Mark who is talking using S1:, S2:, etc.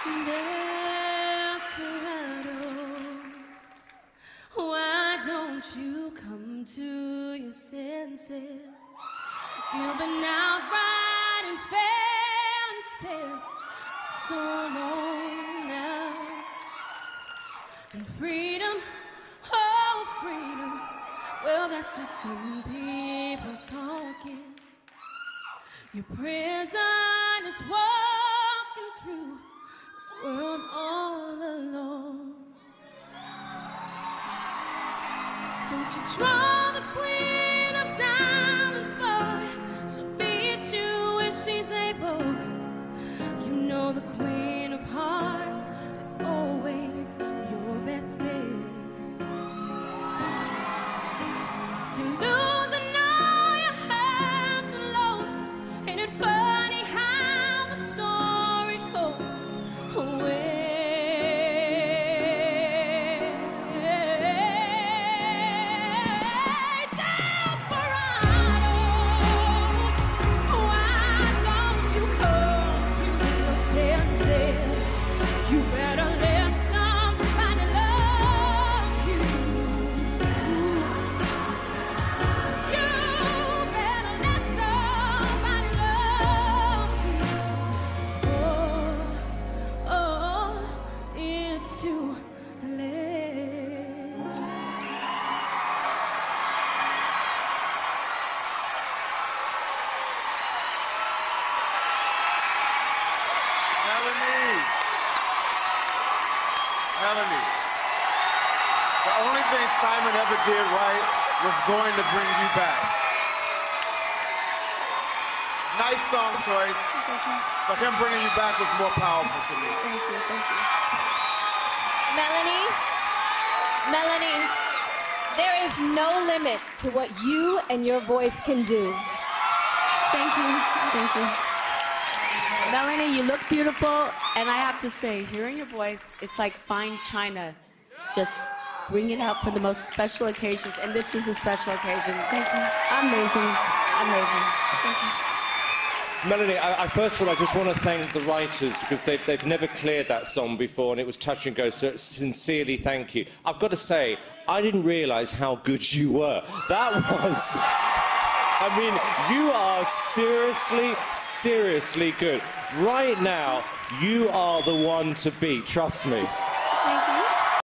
S1: Desperado, why don't you come to your senses? You've been out riding fences so long now. And freedom, oh freedom, well that's just some people talking. Your prison is walking through this world all alone. Don't you draw the queen of diamonds, boy. She'll beat you if she's able. You know the queen of hearts is always your best bet. You lose and know your highs and lows. Ain't it funny how the story goes? You better let somebody love you. You better let somebody love you. Oh, oh, it's too late.
S2: Melanie, the only thing Simon ever did right was going to bring you back. Nice song choice, but him bringing you back was more powerful to me.
S1: Thank you, thank you.
S3: Melanie, there is no limit to what you and your voice can do.
S1: Thank you, thank you.
S4: Melanie, you look beautiful, and I have to say, hearing your voice, it's like fine china. Just bring it out for the most special occasions, and this is a special occasion.
S1: Thank you.
S4: Amazing, amazing.
S1: Thank you.
S5: Melanie, first of all, I just want to thank the writers because they've never cleared that song before, and it was touch and go, so sincerely thank you. I've got to say, I didn't realise how good you were. That was... I mean, you are seriously, seriously good. Right now, you are the one to beat, trust me.